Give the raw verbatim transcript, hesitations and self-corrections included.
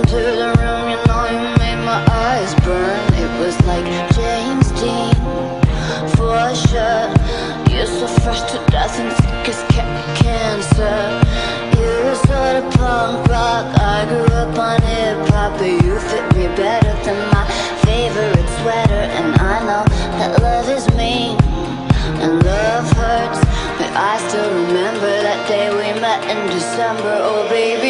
into the room, you know you made my eyes burn. It was like James Dean, for sure. You're so fresh to death and sick as ca cancer. You were sort of punk rock, I grew up on hip-hop, but you fit me better than my favorite sweater. And I know that love is mean and love hurts, but I still remember that day we met in December. Oh baby,